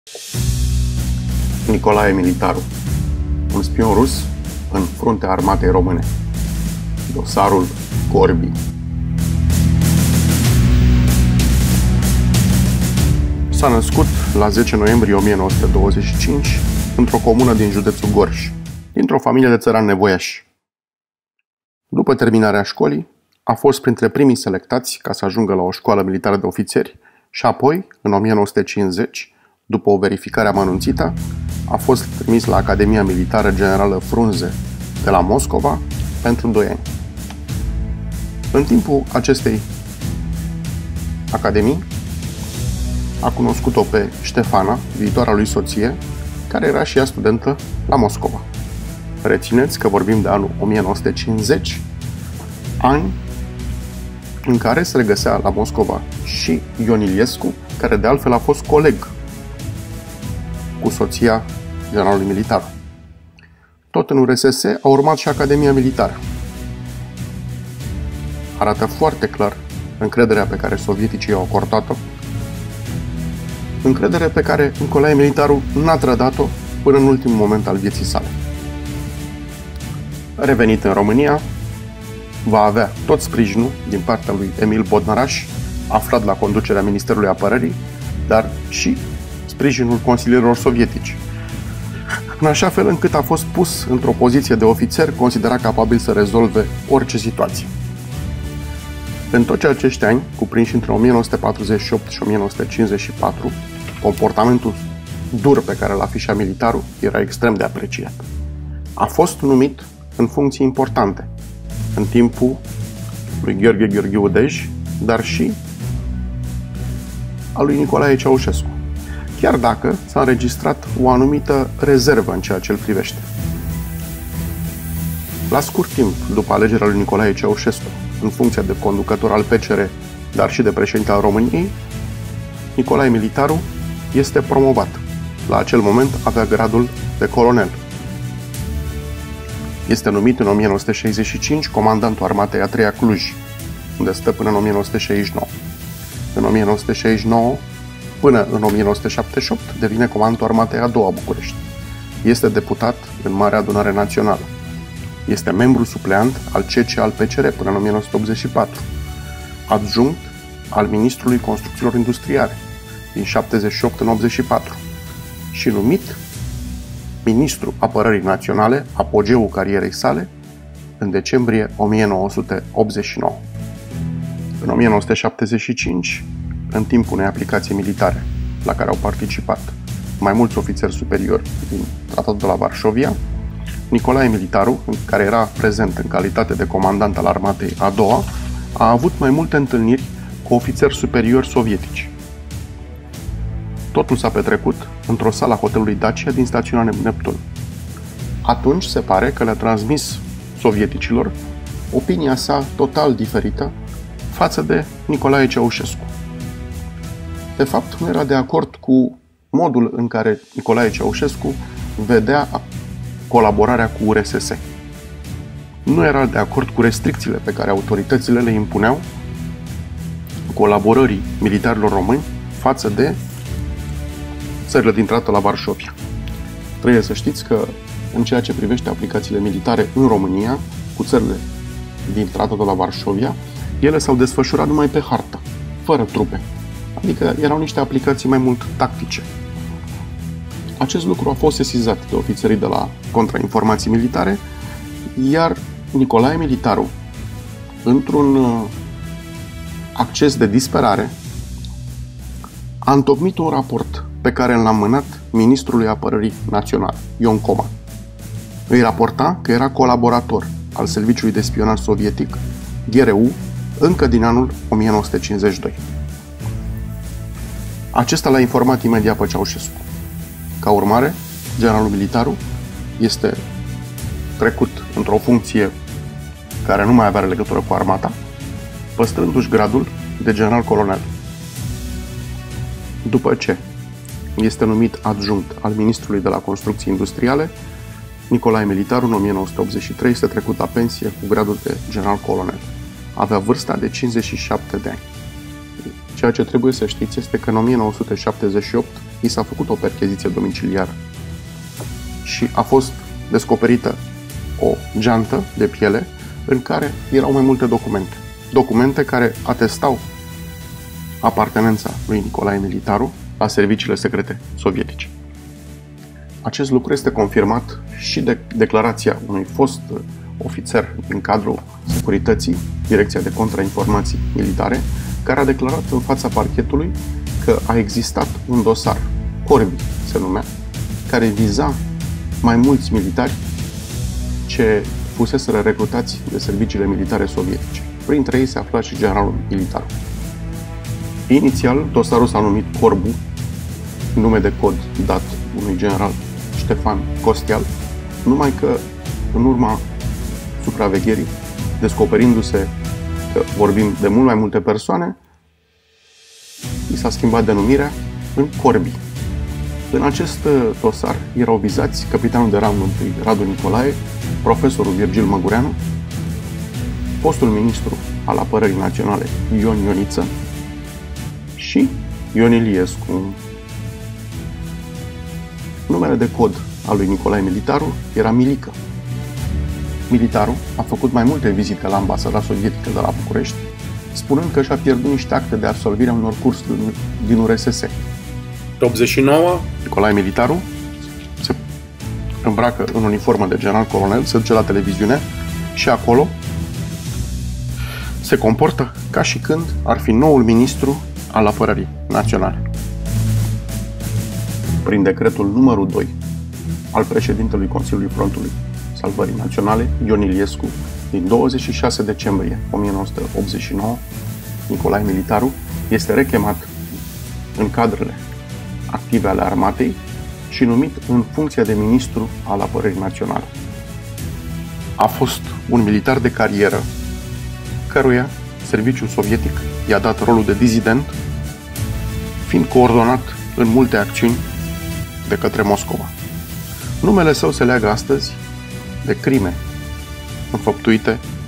Nicolae Militaru, un spion rus în fruntea armatei române. Dosarul Corbii. S-a născut la 10 noiembrie 1925 într-o comună din județul Gorj, dintr-o familie de țărani nevoiași. După terminarea școlii, a fost printre primii selectați ca să ajungă la o școală militară de ofițeri și apoi, în 1950, după o verificare amănunțită, a fost trimis la Academia Militară Generală Frunze de la Moscova pentru 2 ani. În timpul acestei academii a cunoscut-o pe Ștefana, viitoarea lui soție, care era și ea studentă la Moscova. Rețineți că vorbim de anul 1950, ani în care se regăsea la Moscova și Ion Iliescu, care de altfel a fost coleg cu soția generalului militar. Tot în URSS a urmat și Academia Militară. Arată foarte clar încrederea pe care sovieticii au acordat-o, încredere pe care Nicolae Militaru n-a trădat-o până în ultimul moment al vieții sale. Revenit în România, va avea tot sprijinul din partea lui Emil Bodnaraș, aflat la conducerea Ministerului Apărării, dar și sprijinul consilierilor sovietici, în așa fel încât a fost pus într-o poziție de ofițer considerat capabil să rezolve orice situație. În toți acești ani, cuprinși între 1948 și 1954, comportamentul dur pe care îl afișa militarul era extrem de apreciat. A fost numit în funcții importante în timpul lui Gheorghe Gheorghiu Dej, dar și al lui Nicolae Ceaușescu, chiar dacă s-a înregistrat o anumită rezervă în ceea ce îl privește. La scurt timp după alegerea lui Nicolae Ceaușescu în funcția de conducător al PCR, dar și de președinte al României, Nicolae Militaru este promovat. La acel moment avea gradul de colonel. Este numit în 1965 comandantul armatei a 3-a Cluj, unde stă până în 1969. În 1969 până în 1978 devine comandantul armatei a 2-a București. Este deputat în Marea Adunare Națională. Este membru supleant al CC al PCR până în 1984. Adjunct al Ministrului Construcțiilor Industriale din 78 în 84 și numit Ministru Apărării Naționale, apogeul carierei sale, în decembrie 1989. În 1975, în timpul unei aplicații militare la care au participat mai mulți ofițeri superiori din Tratatul de la Varșovia, Nicolae Militaru, care era prezent în calitate de comandant al armatei a 2-a, a avut mai multe întâlniri cu ofițeri superiori sovietici. Totul s-a petrecut într-o sală a hotelului Dacia din stațiunea Neptun. Atunci se pare că le-a transmis sovieticilor opinia sa total diferită față de Nicolae Ceaușescu. De fapt, nu era de acord cu modul în care Nicolae Ceaușescu vedea colaborarea cu URSS. Nu era de acord cu restricțiile pe care autoritățile le impuneau colaborării militarilor români față de țările din Tratatul la Varșovia. Trebuie să știți că în ceea ce privește aplicațiile militare în România, cu țările din Tratatul la Varșovia, ele s-au desfășurat numai pe hartă, fără trupe. Adică erau niște aplicații mai mult tactice. Acest lucru a fost sesizat de ofițerii de la Contrainformații Militare, iar Nicolae Militaru, într-un acces de disperare, a întocmit un raport pe care l-a mânat Ministrului Apărării Naționale, Ion Coma. Îi raporta că era colaborator al Serviciului de Spionaj Sovietic, GRU, încă din anul 1952. Acesta l-a informat imediat pe Ceaușescu. Ca urmare, generalul Militaru este trecut într-o funcție care nu mai avea legătură cu armata, păstrându-și gradul de general colonel. După ce este numit adjunct al Ministrului de la Construcții Industriale, Nicolae Militaru în 1983 este trecut la pensie cu gradul de general colonel. Avea vârsta de 57 de ani. Ceea ce trebuie să știți este că în 1978 i s-a făcut o percheziție domiciliară și a fost descoperită o geantă de piele în care erau mai multe documente. Documente care atestau apartenența lui Nicolae Militaru la serviciile secrete sovietice. Acest lucru este confirmat și de declarația unui fost ofițer din cadrul securității, Direcția de Contrainformații Militare, care a declarat în fața parchetului că a existat un dosar, Corbi se numea, care viza mai mulți militari ce fuseseră recrutați de serviciile militare sovietice. Printre ei se afla și generalul Militaru. Inițial, dosarul s-a numit Corbu, nume de cod dat unui general Ștefan Costial, numai că în urma supravegherii, descoperindu-se că vorbim de mult mai multe persoane, i s-a schimbat denumirea în Corbi. În acest dosar erau vizați capitanul de rang întâi Radu Nicolae, profesorul Virgil Măgureanu, fostul ministru al Apărării Naționale Ion Ioniță și Ion Iliescu. Numele de cod al lui Nicolae Militaru era Milică. Militaru a făcut mai multe vizite la ambasada sovietică de la București, spunând că și-a pierdut niște acte de absolvire a unor cursuri din URSS. 89, Nicolae Militaru se îmbracă în uniformă de general colonel, se duce la televiziune și acolo se comportă ca și când ar fi noul ministru al Apărării Naționale. Prin decretul numărul 2 al președintelui Consiliului Frontului Salvării Naționale, Ion Iliescu, din 26 decembrie 1989, Nicolae Militaru este rechemat în cadrele active ale armatei și numit în funcția de ministru al Apărării Naționale. A fost un militar de carieră, căruia serviciul sovietic i-a dat rolul de dizident, fiind coordonat în multe acțiuni de către Moscova. Numele său se leagă astăzi de crime înfăptuite